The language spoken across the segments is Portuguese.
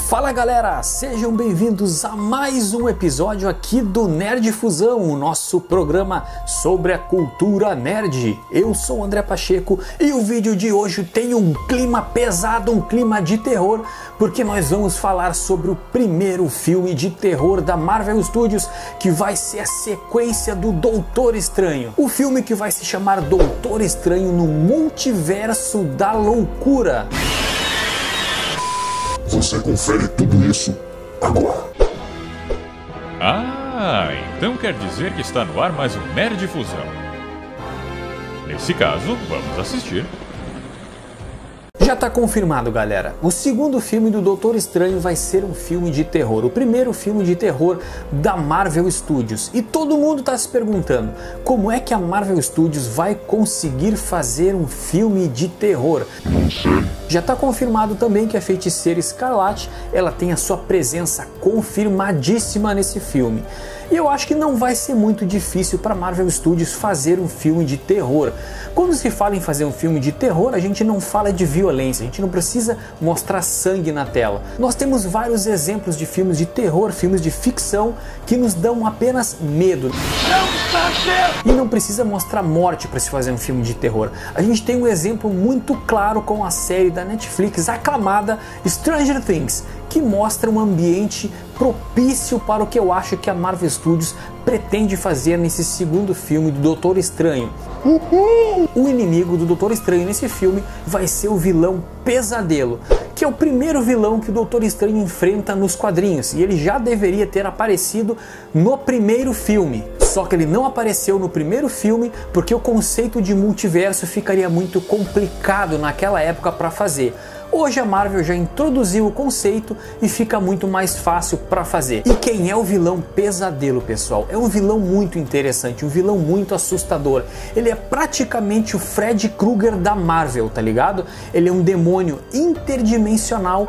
Fala galera, sejam bem-vindos a mais um episódio aqui do Nerd Fusão, o nosso programa sobre a cultura nerd. Eu sou o André Pacheco e o vídeo de hoje tem um clima pesado, um clima de terror, porque nós vamos falar sobre o primeiro filme de terror da Marvel Studios, que vai ser a sequência do Doutor Estranho. O filme que vai se chamar Doutor Estranho no Multiverso da Loucura. Você confere tudo isso agora. Então quer dizer que está no ar mais um Nerd Fusão. Nesse caso, vamos assistir. Já tá confirmado, galera. O segundo filme do Doutor Estranho vai ser um filme de terror. O primeiro filme de terror da Marvel Studios. E todo mundo tá se perguntando, como é que a Marvel Studios vai conseguir fazer um filme de terror? Não sei. Já tá confirmado também que a Feiticeira Escarlate, ela tem a sua presença confirmadíssima nesse filme. E eu acho que não vai ser muito difícil para Marvel Studios fazer um filme de terror. Quando se fala em fazer um filme de terror, a gente não fala de violência, a gente não precisa mostrar sangue na tela. Nós temos vários exemplos de filmes de terror, filmes de ficção, que nos dão apenas medo. E não precisa mostrar morte para se fazer um filme de terror. A gente tem um exemplo muito claro com a série da Netflix aclamada Stranger Things, que mostra um ambiente propício para o que eu acho que a Marvel Studios pretende fazer nesse segundo filme do Doutor Estranho. O inimigo do Doutor Estranho nesse filme vai ser o vilão Pesadelo, que é o primeiro vilão que o Doutor Estranho enfrenta nos quadrinhos, e ele já deveria ter aparecido no primeiro filme. Só que ele não apareceu no primeiro filme porque o conceito de multiverso ficaria muito complicado naquela época para fazer. Hoje a Marvel já introduziu o conceito e fica muito mais fácil para fazer. E quem é o vilão Pesadelo, pessoal? É um vilão muito interessante, um vilão muito assustador. Ele é praticamente o Fred Krueger da Marvel, tá ligado? Ele é um demônio interdimensional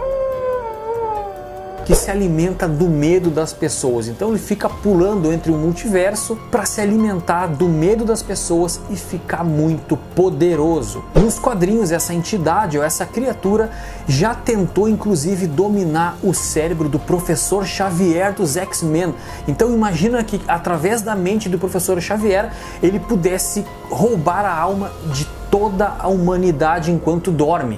que se alimenta do medo das pessoas. Então ele fica pulando entre o multiverso para se alimentar do medo das pessoas e ficar muito poderoso. Nos quadrinhos, essa entidade ou essa criatura já tentou inclusive dominar o cérebro do Professor Xavier dos X-Men. Então imagina que através da mente do Professor Xavier ele pudesse roubar a alma de toda a humanidade enquanto dorme.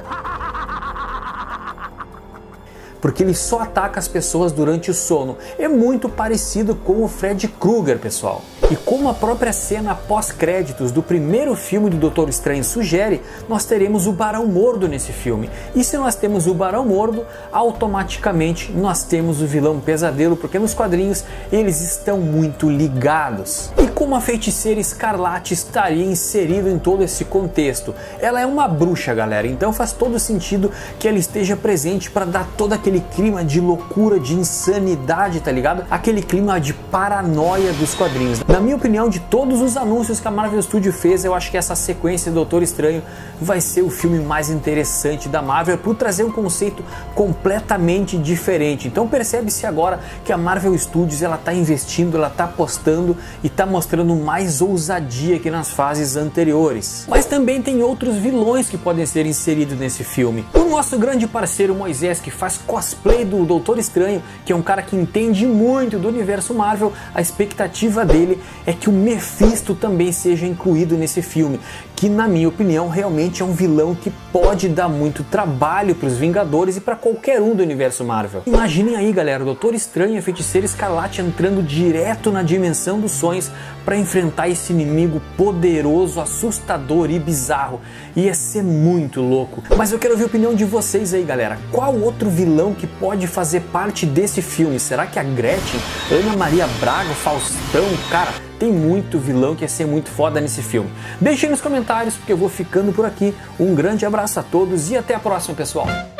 Porque ele só ataca as pessoas durante o sono. É muito parecido com o Fred Krueger, pessoal. E como a própria cena pós-créditos do primeiro filme do Doutor Estranho sugere, nós teremos o Barão Mordo nesse filme. E se nós temos o Barão Mordo, automaticamente nós temos o vilão Pesadelo, porque nos quadrinhos eles estão muito ligados. E como a Feiticeira Escarlate estaria inserida em todo esse contexto? Ela é uma bruxa, galera, então faz todo sentido que ela esteja presente para dar todo aquele clima de loucura, de insanidade, tá ligado? Aquele clima de paranoia dos quadrinhos. Na minha opinião, de todos os anúncios que a Marvel Studios fez, eu acho que essa sequência do Doutor Estranho vai ser o filme mais interessante da Marvel por trazer um conceito completamente diferente. Então percebe-se agora que a Marvel Studios ela tá investindo, ela tá apostando e tá mostrando mais ousadia que nas fases anteriores. Mas também tem outros vilões que podem ser inseridos nesse filme. O nosso grande parceiro Moisés, que faz cosplay do Doutor Estranho, que é um cara que entende muito do universo Marvel, a expectativa dele é que o Mephisto também seja incluído nesse filme, que na minha opinião realmente é um vilão que pode dar muito trabalho para os Vingadores e para qualquer um do universo Marvel. Imaginem aí, galera, o Doutor Estranho e a Feiticeira Escarlate entrando direto na dimensão dos sonhos para enfrentar esse inimigo poderoso, assustador e bizarro. Ia ser muito louco. Mas eu quero ouvir a opinião de vocês aí, galera. Qual outro vilão que pode fazer parte desse filme? Será que a Gretchen, Ana Maria Braga, Faustão? Cara, tem muito vilão que ia ser muito foda nesse filme. Deixem nos comentários, porque eu vou ficando por aqui. Um grande abraço a todos e até a próxima, pessoal.